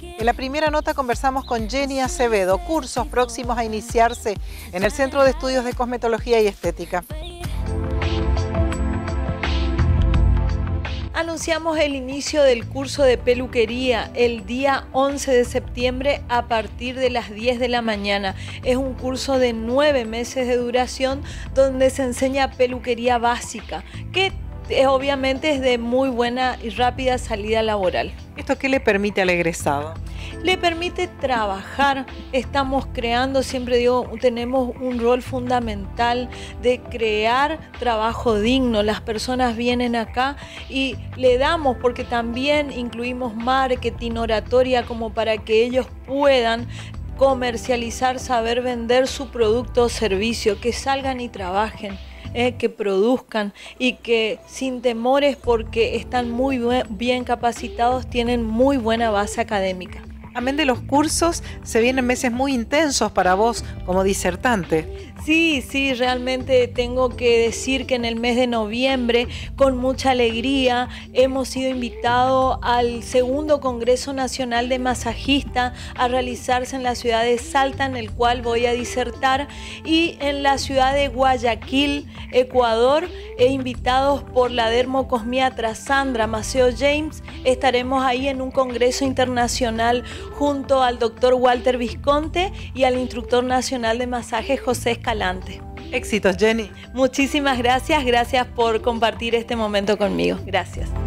En la primera nota conversamos con Jenny Acevedo, cursos próximos a iniciarse en el Centro de Estudios de Cosmetología y Estética. Anunciamos el inicio del curso de peluquería el día 11 de septiembre a partir de las 10 de la mañana. Es un curso de 9 meses de duración donde se enseña peluquería básica, que obviamente es de muy buena y rápida salida laboral. ¿Esto qué le permite al egresado? Le permite trabajar. Estamos creando, siempre digo, tenemos un rol fundamental de crear trabajo digno. Las personas vienen acá y le damos, porque también incluimos marketing, oratoria, como para que ellos puedan comercializar, saber vender su producto o servicio, que salgan y trabajen. Que produzcan y que sin temores, porque están muy bien capacitados, tienen muy buena base académica. Amén de los cursos, se vienen meses muy intensos para vos como disertante. Sí, realmente tengo que decir que en el mes de noviembre, con mucha alegría, hemos sido invitados al segundo Congreso Nacional de Masajistas a realizarse en la ciudad de Salta, en el cual voy a disertar, y en la ciudad de Guayaquil, Ecuador, invitados por la dermocosmiatra Sandra Maceo James. Estaremos ahí en un congreso internacional junto al doctor Walter Visconte y al instructor nacional de masaje José Escalante. Éxitos, Jenny. Muchísimas gracias por compartir este momento conmigo. Gracias.